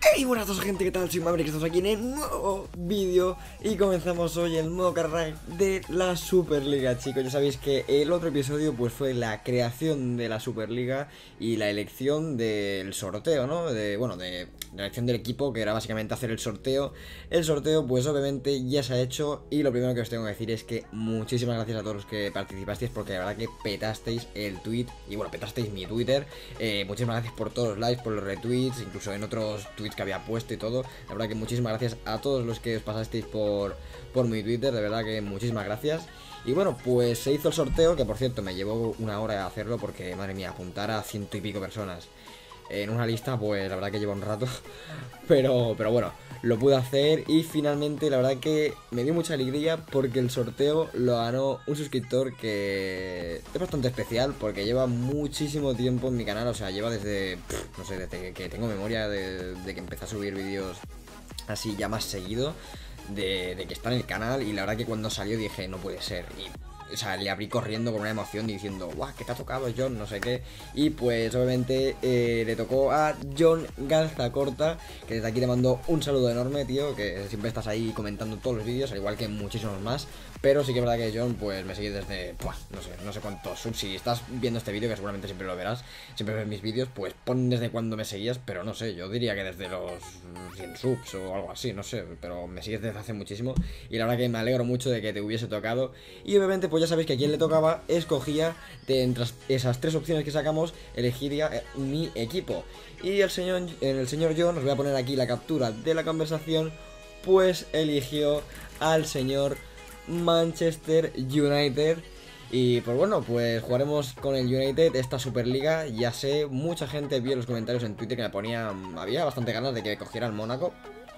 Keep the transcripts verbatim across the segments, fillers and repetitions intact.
Hey, buenas a todos, gente, ¿qué tal? Soy Maverick, estamos aquí en el nuevo vídeo y comenzamos hoy el nuevo carrera de la Superliga, chicos. Ya sabéis que el otro episodio pues fue la creación de la Superliga y la elección del sorteo, ¿no? De, bueno, de la elección del equipo, que era básicamente hacer el sorteo. El sorteo pues obviamente ya se ha hecho y lo primero que os tengo que decir es que muchísimas gracias a todos los que participasteis, porque la verdad que petasteis el tweet y bueno, petasteis mi Twitter. eh, Muchísimas gracias por todos los likes, por los retweets, incluso en otros tweets que había puesto y todo. La verdad que muchísimas gracias a todos los que os pasasteis por, por mi Twitter, de verdad que muchísimas gracias. Y bueno, pues se hizo el sorteo, que por cierto me llevó una hora hacerlo porque, madre mía, apuntar a ciento y pico personas en una lista, pues la verdad que lleva un rato. Pero, pero bueno, lo pude hacer y finalmente la verdad que me dio mucha alegría porque el sorteo lo ganó un suscriptor que es bastante especial porque lleva muchísimo tiempo en mi canal. O sea, lleva desde, pff, no sé, desde que tengo memoria de, de que empecé a subir vídeos así ya más seguido, de, de que está en el canal. Y la verdad que cuando salió dije, no puede ser. Y o sea, le abrí corriendo con una emoción diciendo, guau, ¿qué te ha tocado, John? No sé qué. Y pues obviamente eh, le tocó a John Garzacorta, que desde aquí te mando un saludo enorme, tío, que siempre estás ahí comentando todos los vídeos, al igual que muchísimos más. Pero sí que es verdad que John pues me sigue desde, buah, no sé, no sé cuántos subs. Si estás viendo este vídeo, que seguramente siempre lo verás, siempre ves mis vídeos, pues pon desde cuándo me seguías. Pero no sé, yo diría que desde los cien subs o algo así, no sé. Pero me sigues desde hace muchísimo y la verdad que me alegro mucho de que te hubiese tocado. Y obviamente pues ya sabéis que a quien le tocaba escogía de entre esas tres opciones que sacamos, elegiría mi equipo. Y el señor, el señor John, os voy a poner aquí la captura de la conversación, pues eligió al señor Manchester United. Y pues bueno, pues jugaremos con el United esta Superliga. Ya sé, mucha gente vio en los comentarios en Twitter que me ponía, había bastante ganas de que cogiera el Mónaco.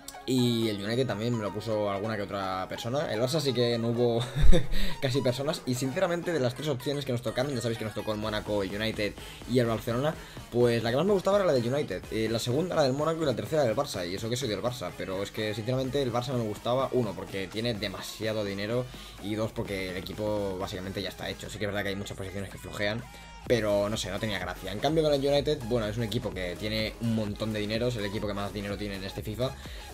Y el United también me lo puso alguna que otra persona. El Barça sí que no hubo casi personas. Y sinceramente, de las tres opciones que nos tocaron, ya sabéis que nos tocó el Mónaco, el United y el Barcelona, pues la que más me gustaba era la del United, eh, la segunda la del Mónaco y la tercera del Barça. Y eso que soy del Barça, pero es que sinceramente el Barça no me gustaba. Uno, porque tiene demasiado dinero. Y dos, porque el equipo básicamente ya está hecho. Sí que es verdad que hay muchas posiciones que flojean, pero no sé, no tenía gracia. En cambio con el United, bueno, es un equipo que tiene un montón de dinero, es el equipo que más dinero tiene en este FIFA.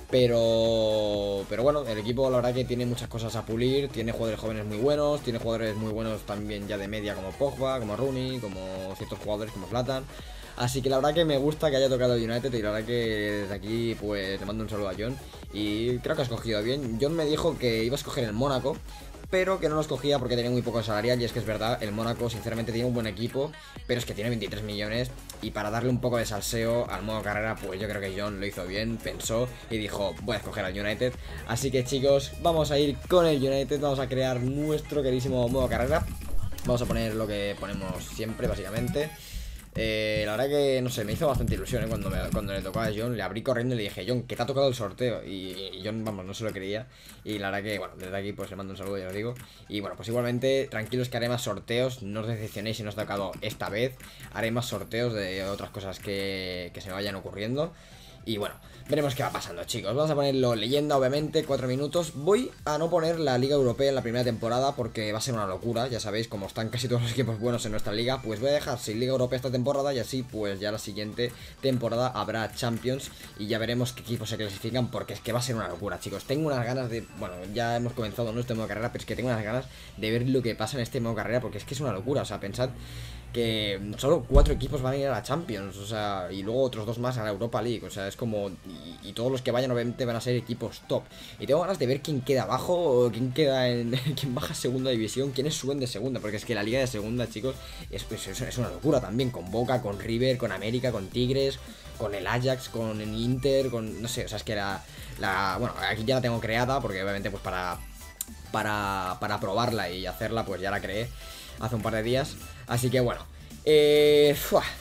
Pero, pero bueno, el equipo la verdad que tiene muchas cosas a pulir, tiene jugadores jóvenes muy buenos, tiene jugadores muy buenos también ya de media como Pogba, como Rooney, como ciertos jugadores como Zlatan. Así que la verdad que me gusta que haya tocado el United y la verdad que desde aquí pues le mando un saludo a John. Y creo que ha escogido bien. John me dijo que iba a escoger el Mónaco, pero que no lo escogía porque tenía muy poco salarial. Y es que es verdad, el Mónaco sinceramente tiene un buen equipo, pero es que tiene veintitrés millones. Y para darle un poco de salseo al modo carrera, pues yo creo que John lo hizo bien, pensó y dijo, voy a escoger al United. Así que chicos, vamos a ir con el United, vamos a crear nuestro queridísimo modo carrera. Vamos a poner lo que ponemos siempre, básicamente. Eh, la verdad que, no sé, me hizo bastante ilusión, ¿eh? cuando, me, cuando le tocó a John, le abrí corriendo y le dije, John, que te ha tocado el sorteo. Y, y John, vamos, no se lo creía. Y la verdad que, bueno, desde aquí pues le mando un saludo, ya os digo. Y bueno, pues igualmente, tranquilos que haré más sorteos. No os decepcionéis si no os ha tocado esta vez. Haré más sorteos de otras cosas que, que se me vayan ocurriendo. Y bueno, veremos qué va pasando, chicos. Vamos a ponerlo leyenda, obviamente, cuatro minutos. Voy a no poner la Liga Europea en la primera temporada porque va a ser una locura. Ya sabéis, como están casi todos los equipos buenos en nuestra liga, pues voy a dejar sin Liga Europea esta temporada. Y así, pues ya la siguiente temporada habrá Champions y ya veremos qué equipos se clasifican, porque es que va a ser una locura, chicos. Tengo unas ganas de... Bueno, ya hemos comenzado nuestro modo carrera, pero es que tengo unas ganas de ver lo que pasa en este modo carrera, porque es que es una locura. O sea, pensad que solo cuatro equipos van a ir a la Champions, o sea, y luego otros dos más a la Europa League, o sea, es como... Y, y todos los que vayan obviamente van a ser equipos top. Y tengo ganas de ver quién queda abajo, o quién queda en... quién baja a segunda división, quiénes suben de segunda, porque es que la liga de segunda, chicos, es, pues, es, es una locura también, con Boca, con River, con América, con Tigres, con el Ajax, con el Inter, con... no sé, o sea, es que la... la bueno, aquí ya la tengo creada, porque obviamente pues para... Para, para probarla y hacerla, pues ya la creé hace un par de días. Así que bueno, eh,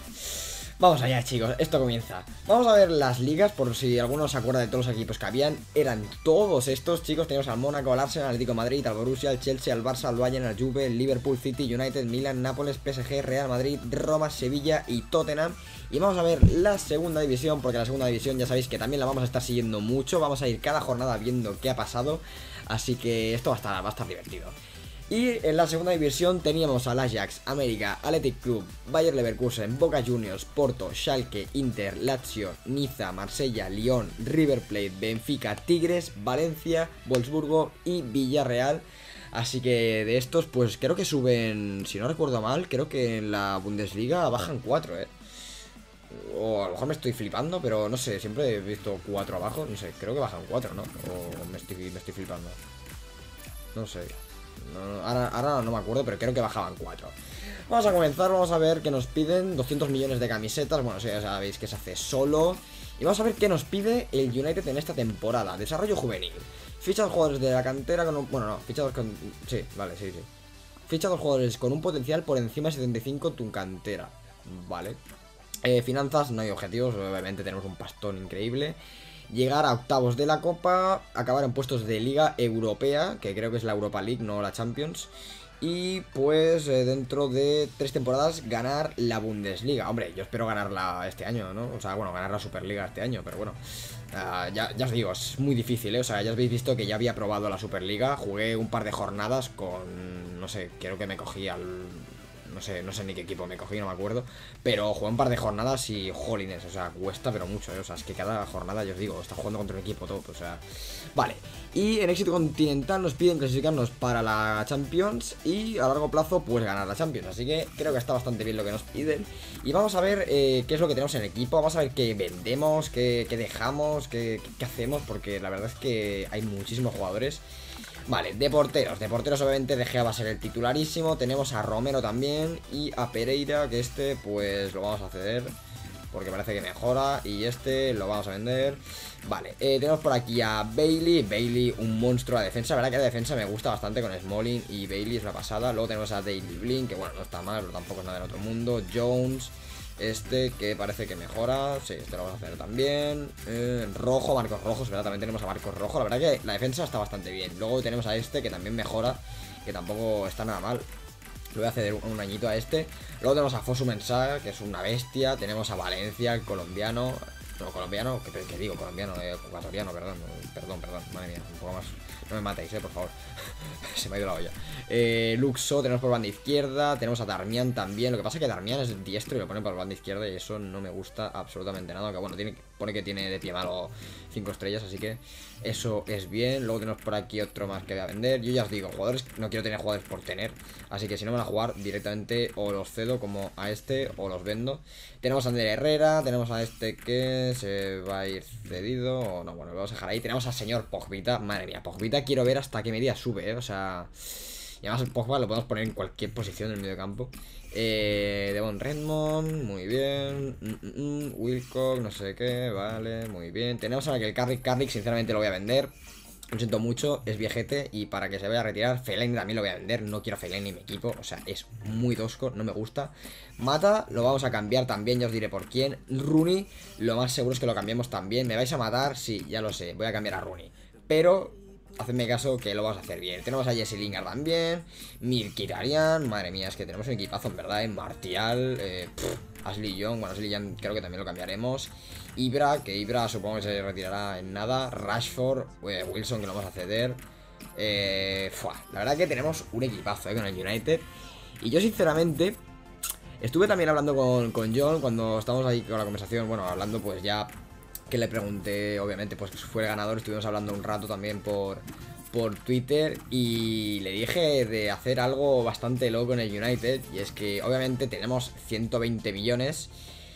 vamos allá, chicos, esto comienza. Vamos a ver las ligas, por si alguno se acuerda de todos los equipos que habían. Eran todos estos, chicos. Tenemos al Mónaco, al Arsenal, al Atlético de Madrid, al Borussia, al Chelsea, al Barça, al Bayern, al Juve, el Liverpool, City, United, Milan, Nápoles, P S G, Real Madrid, Roma, Sevilla y Tottenham. Y vamos a ver la segunda división, porque la segunda división ya sabéis que también la vamos a estar siguiendo mucho. Vamos a ir cada jornada viendo qué ha pasado. Así que esto va a estar, va a estar divertido. Y en la segunda división teníamos al Ajax, América, Athletic Club, Bayer Leverkusen, Boca Juniors, Porto, Schalke, Inter, Lazio, Niza, Marsella, Lyon, River Plate, Benfica, Tigres, Valencia, Wolfsburgo y Villarreal. Así que de estos pues creo que suben, si no recuerdo mal, creo que en la Bundesliga bajan cuatro, eh. O a lo mejor me estoy flipando, pero no sé, siempre he visto cuatro abajo, no sé, creo que bajan cuatro, ¿no? O me estoy, me estoy flipando. No sé. No, ahora, ahora no me acuerdo, pero creo que bajaban cuatro. Vamos a comenzar, vamos a ver que nos piden doscientos millones de camisetas. Bueno, ya sabéis que se hace solo. Y vamos a ver qué nos pide el United en esta temporada. Desarrollo juvenil. Ficha a los jugadores de la cantera con un... Bueno, no, ficha a dos con... Sí, vale, sí, sí. Ficha a dos jugadores con un potencial por encima de setenta y cinco en tu cantera. Vale. Eh, finanzas, no hay objetivos, obviamente tenemos un pastón increíble. Llegar a octavos de la Copa, acabar en puestos de Liga Europea, que creo que es la Europa League, no la Champions. Y pues eh, dentro de tres temporadas ganar la Bundesliga. Hombre, yo espero ganarla este año, ¿no? O sea, bueno, ganar la Superliga este año, pero bueno. Uh, ya, ya os digo, es muy difícil, ¿eh? O sea, ya habéis visto que ya había probado la Superliga. Jugué un par de jornadas con... No sé, creo que me cogí al... No sé, no sé ni qué equipo me cogí, no me acuerdo. Pero jugué un par de jornadas y jolines, o sea, cuesta pero mucho, ¿eh? O sea, es que cada jornada, yo os digo, está jugando contra un equipo top, o sea... Vale, y en éxito continental nos piden clasificarnos para la Champions y a largo plazo, pues ganar la Champions. Así que creo que está bastante bien lo que nos piden. Y vamos a ver eh, qué es lo que tenemos en el equipo, vamos a ver qué vendemos, qué, qué dejamos, qué, qué hacemos, porque la verdad es que hay muchísimos jugadores. Vale, de porteros, de porteros obviamente De Gea va a ser el titularísimo. Tenemos a Romero también y a Pereira, que este pues lo vamos a ceder porque parece que mejora. Y este lo vamos a vender. Vale, eh, tenemos por aquí a Bailey. Bailey, un monstruo a defensa. La verdad que la defensa me gusta bastante con Smalling y Bailey, es una pasada. Luego tenemos a Daley Blind, que bueno, no está mal, pero tampoco es nada del otro mundo. Jones, este que parece que mejora. Sí, este lo vamos a hacer también. eh, Rojo, Marcos Rojos, ¿verdad? También tenemos a Marcos Rojo. La verdad que la defensa está bastante bien. Luego tenemos a este que también mejora, que tampoco está nada mal. Le voy a ceder un añito a este. Luego tenemos a Fosu Mensah, que es una bestia. Tenemos a Valencia, el colombiano. No, colombiano, que, que digo, colombiano, eh, ecuatoriano, perdón, perdón, perdón, madre mía, un poco más. No me matéis, eh, por favor. Se me ha ido la olla. Eh, Luxo, tenemos por banda izquierda. Tenemos a Darmian también. Lo que pasa es que Darmian es diestro y lo pone por banda izquierda. Y eso no me gusta absolutamente nada. Que bueno, tiene, pone que tiene de pie malo cinco estrellas. Así que eso es bien. Luego tenemos por aquí otro más que voy a vender. Yo ya os digo, jugadores, no quiero tener jugadores por tener. Así que si no van a jugar directamente, o los cedo como a este, o los vendo. Tenemos a Ander Herrera. Tenemos a este que se va a ir cedido. O no, bueno, lo vamos a dejar ahí. Tenemos al señor Pogbita. Madre mía, Pogbita quiero ver hasta qué medida sube, ¿eh? O sea... Y además el Pogba lo podemos poner en cualquier posición del medio campo. Eh, Devon Redmond, muy bien. Mm, mm, mm, Wilcock, no sé qué, vale, muy bien. Tenemos ahora que el Carrick, Carrick sinceramente lo voy a vender. Lo siento mucho, es viejete y para que se vaya a retirar. Fellaini también lo voy a vender, no quiero Fellaini en mi equipo, o sea, es muy tosco, no me gusta. Mata, lo vamos a cambiar también, ya os diré por quién. Rooney, lo más seguro es que lo cambiemos también. ¿Me vais a matar? Sí, ya lo sé, voy a cambiar a Rooney. Pero... hacedme caso que lo vamos a hacer bien. Tenemos a Jesse Lingard también. Mkhitaryan. Madre mía, es que tenemos un equipazo en verdad. ¿eh? Martial. Eh, pff, Ashley Young. Bueno, Ashley Young creo que también lo cambiaremos. Ibra, que Ibra supongo que se retirará en nada. Rashford. Eh, Wilson, que lo vamos a ceder. Eh, fuah, la verdad que tenemos un equipazo eh, con el United. Y yo sinceramente... estuve también hablando con, con John cuando estábamos ahí con la conversación. Bueno, hablando pues ya... que le pregunté, obviamente, pues que fue el ganador. Estuvimos hablando un rato también por, por Twitter. Y le dije de hacer algo bastante loco en el United. Y es que, obviamente, tenemos ciento veinte millones.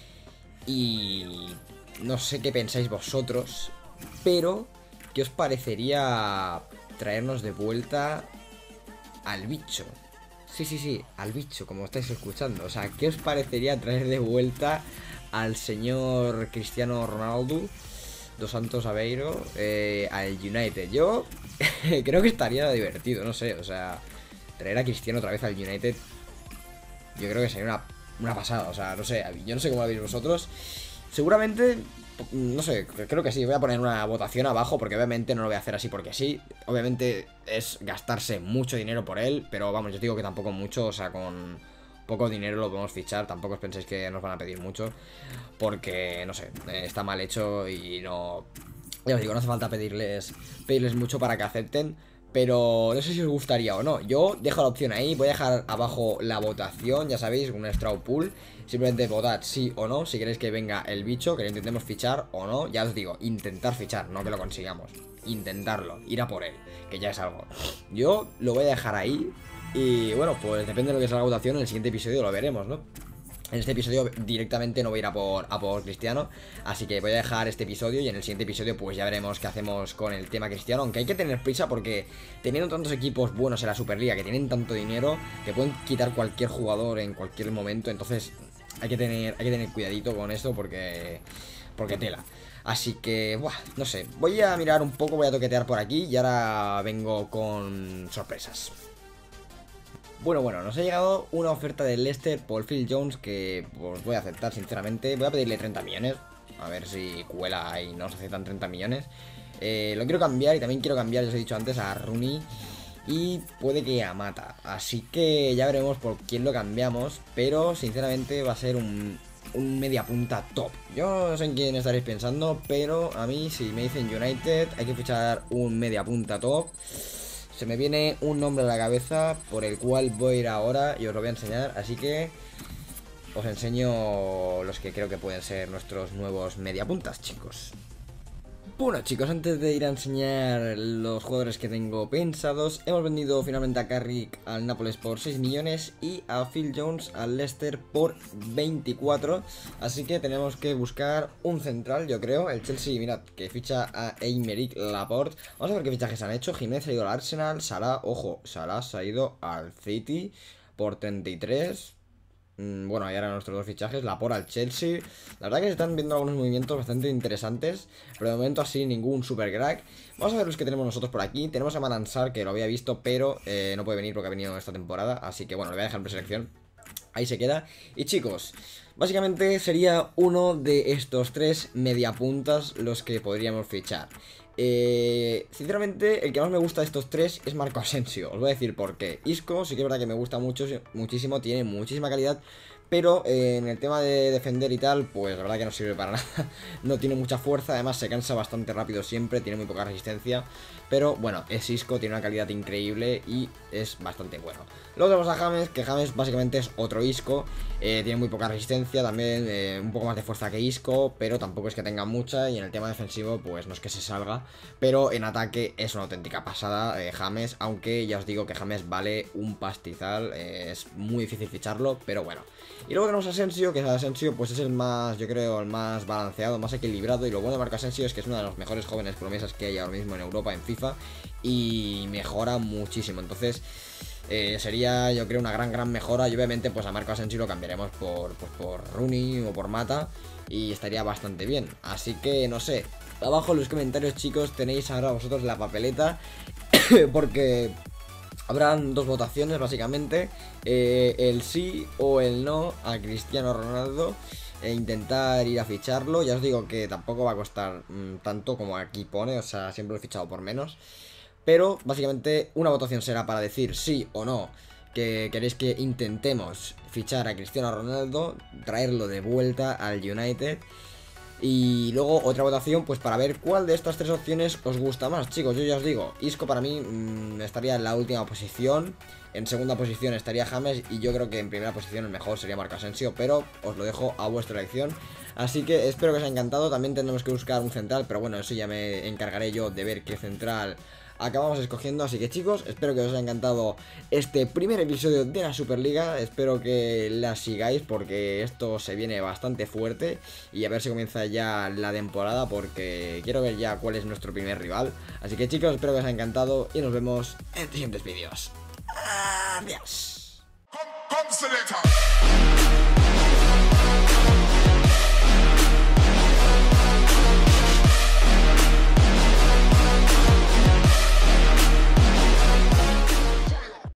Y no sé qué pensáis vosotros, pero ¿qué os parecería traernos de vuelta al bicho? Sí, sí, sí, al bicho, como estáis escuchando. O sea, ¿qué os parecería traer de vuelta al señor Cristiano Ronaldo dos Santos Aveiro eh, al United? Yo creo que estaría divertido, no sé, o sea, traer a Cristiano otra vez al United, yo creo que sería una, una pasada, o sea, no sé, yo no sé cómo lo veis vosotros. Seguramente, no sé, creo que sí, voy a poner una votación abajo porque obviamente no lo voy a hacer así porque sí. Obviamente es gastarse mucho dinero por él, pero vamos, yo digo que tampoco mucho, o sea, con... poco dinero lo podemos fichar, tampoco os penséis que nos van a pedir mucho, porque, no sé, eh, está mal hecho y no... Ya os digo, no hace falta pedirles, pedirles mucho para que acepten, Pero no sé si os gustaría o no. Yo dejo la opción ahí, voy a dejar abajo la votación, ya sabéis, un straw pool. Simplemente votad sí o no, si queréis que venga el bicho, que lo intentemos fichar o no. Ya os digo, intentar fichar, no que lo consigamos. Intentarlo, ir a por él, que ya es algo. Yo lo voy a dejar ahí. Y bueno, pues depende de lo que sea la votación, en el siguiente episodio lo veremos, ¿no? En este episodio directamente no voy a ir a por, a por Cristiano, así que voy a dejar este episodio y en el siguiente episodio pues ya veremos qué hacemos con el tema Cristiano. Aunque hay que tener prisa porque teniendo tantos equipos buenos en la Superliga que tienen tanto dinero, te pueden quitar cualquier jugador en cualquier momento, entonces hay que tener, hay que tener cuidadito con esto porque, porque tela. Así que, buah, no sé, voy a mirar un poco, voy a toquetear por aquí y ahora vengo con sorpresas. Bueno, bueno, nos ha llegado una oferta de Leicester por Phil Jones que pues voy a aceptar sinceramente. Voy a pedirle treinta millones, a ver si cuela y nos aceptan treinta millones. Eh, lo quiero cambiar y también quiero cambiar, ya os he dicho antes, a Rooney y puede que a Mata. Así que ya veremos por quién lo cambiamos, pero sinceramente va a ser un, un media punta top. Yo no sé en quién estaréis pensando, pero a mí si me dicen United hay que fichar un media punta top. Se me viene un nombre a la cabeza por el cual voy a ir ahora y os lo voy a enseñar, así que os enseño los que creo que pueden ser nuestros nuevos mediapuntas, chicos. Bueno, chicos, antes de ir a enseñar los jugadores que tengo pensados, hemos vendido finalmente a Carrick al Nápoles por seis millones y a Phil Jones al Leicester por veinticuatro. Así que tenemos que buscar un central, yo creo. El Chelsea, mirad, que ficha a Aymeric Laporte. Vamos a ver qué fichajes han hecho. Jiménez ha ido al Arsenal, Salah, ojo, Salah se ha ido al City por treinta y tres. Bueno, ahí eran nuestros dos fichajes, Laporte al Chelsea. La verdad que se están viendo algunos movimientos bastante interesantes, pero de momento así ningún super crack. Vamos a ver los que tenemos nosotros por aquí. Tenemos a Manansar, que lo había visto, pero eh, no puede venir porque ha venido esta temporada, así que bueno, le voy a dejar en preselección. Ahí se queda. Y chicos, básicamente sería uno de estos tres mediapuntas los que podríamos fichar. Eh, sinceramente, el que más me gusta de estos tres es Marco Asensio. Os voy a decir por qué. Isco sí que es verdad que me gusta mucho, muchísimo, tiene muchísima calidad, pero eh, en el tema de defender y tal, pues la verdad que no sirve para nada. No tiene mucha fuerza, además se cansa bastante rápido siempre, tiene muy poca resistencia. Pero bueno, es Isco, tiene una calidad increíble y es bastante bueno. Luego tenemos a James, que James básicamente es otro Isco. eh, Tiene muy poca resistencia, también eh, un poco más de fuerza que Isco, pero tampoco es que tenga mucha. Y en el tema defensivo, pues no es que se salga, pero en ataque es una auténtica pasada eh, James, aunque ya os digo que James vale un pastizal. eh, Es muy difícil ficharlo, pero bueno. Y luego tenemos a Asensio, que Asensio pues es el más, yo creo, el más balanceado, más equilibrado. Y lo bueno de Marco Asensio es que es uno de los mejores jóvenes promesas que hay ahora mismo en Europa, en FIFA, y mejora muchísimo. Entonces eh, sería, yo creo, una gran, gran mejora. Y obviamente pues a Marco Asensio lo cambiaremos por, pues, por Rooney o por Mata, y estaría bastante bien. Así que no sé, abajo en los comentarios, chicos, tenéis ahora vosotros la papeleta porque habrán dos votaciones básicamente, eh, el sí o el no a Cristiano Ronaldo, e intentar ir a ficharlo. Ya os digo que tampoco va a costar mmm, tanto como aquí pone, o sea, siempre lo he fichado por menos. Pero básicamente una votación será para decir sí o no que queréis que intentemos fichar a Cristiano Ronaldo, traerlo de vuelta al United. Y luego otra votación pues para ver cuál de estas tres opciones os gusta más, chicos. Yo ya os digo, Isco para mí mmm, estaría en la última posición. En segunda posición estaría James, y yo creo que en primera posición el mejor sería Marco Asensio, pero os lo dejo a vuestra elección. Así que espero que os haya encantado. También tendremos que buscar un central, pero bueno, eso ya me encargaré yo de ver qué central acabamos escogiendo. Así que chicos, espero que os haya encantado este primer episodio de la Superliga. Espero que la sigáis porque esto se viene bastante fuerte, y a ver si comienza ya la temporada, porque quiero ver ya cuál es nuestro primer rival. Así que chicos, espero que os haya encantado y nos vemos en siguientes vídeos. Adiós.